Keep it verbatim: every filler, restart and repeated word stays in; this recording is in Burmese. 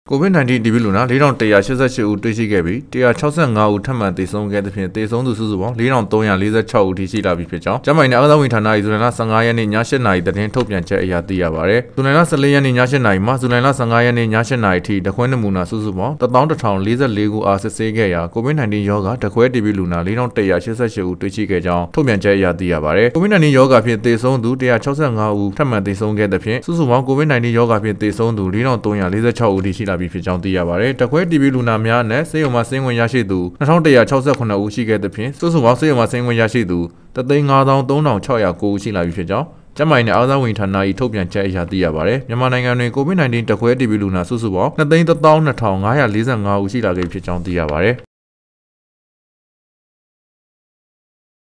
ကိုဗစ် nineteen တီဘီလူနာ၄ထောင်တစ်ရာရှစ်ဆယ့်ရှစ်ဦးတွေ့ရှိခဲ့ပြီးတစ်ရာခြောက်ဆယ့်ငါးဦးထပ်မံသေဆုံးခဲ့တဲ့ဖြင့်သေဆုံးသူစုစုပေါင်း၄ထောင်သုံးရာလေးဆယ့်ခြောက်ဦးထိရှိလာပြီဖြစ်ကြောင်းကျန်းမာရေးနဲ့အားကစားဝန်ကြီးဌာန၏ဇူလိုင်လဆယ့်ငါးရက်နေ့ည၈နာရီသတင်းထုတ်ပြန်ချက်အရသိရပါတယ်။ဇူလိုင်လဆယ့်လေးရက်နေ့ည၈နာရီမှဇူလိုင်လဆယ့်ငါးရက်နေ့ည၈နာရီထိတခွဲနမူနာစုစုပေါင်းတစ်သောင်းတစ်ထောင်လေးဆယ့်လေးခုအားစစ်ဆေးခဲ့ရာကိုဗစ် nineteen ရောဂါတခွဲတီဘီလူနာ၄ထောင်တစ်ရာရှစ်ဆယ့်ရှစ်ဦးတွေ့ရှိခဲ့ကြောင်းထုတ်ပြန်ချက်အရသိရပါတယ်။ကိုဗစ် nineteen ရောဂါဖြင့်သေဆုံးသူတစ်ရာခြောက်ဆယ့်ငါးဦးထပ်မံသေဆုံးခဲ့တဲ့ဖြင့်စုစုပေါင်းကိုဗစ် nineteen ရောဂါဖြင့်သေဆုံးသူ၄ထောင်သုံးရာလေးဆယ့်ခြောက်ဦးထိရှိလာပြီဖြစ်ကြောင်းသိရပါတယ်။တခွဲတီဘီလူနာများနဲ့ဆေးရုံမှာဆင်းခွင့်ရရှိသူ၂ထောင်တစ်ရာခြောက်ဆယ့်ခုနှစ်ဦးရှိခဲ့တဲ့ဖြင့်စုစုပေါင်းဆေးရုံမှာဆင်းခွင့်ရရှိသူတစ်သိန်းငါးသောင်းသုံးထောင်ခြောက်ရာကိုဦးရှိလာပြီဖြစ်ကြောင်းကျန်းမာရေးနဲ့အားကစားဝန်ကြီးဌာန၏ထုတ်ပြန်ချက်အရသိရပါတယ်။မြန်မာနိုင်ငံတွင်ကိုဗစ် nineteen တခွဲတီဘီလူနာစုစုပေါင်း၂သိန်းတစ်သောင်းနှစ်ထောင်ငါးရာလေးဆယ့်ငါးဦးရှိလာခဲ့ဖြစ်ကြောင်းသိရပါတယ်။